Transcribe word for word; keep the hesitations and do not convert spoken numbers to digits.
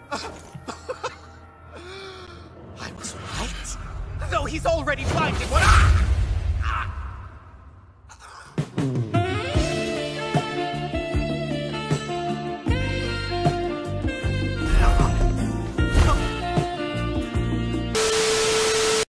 I was right. Though he's already blinded. What? Ah!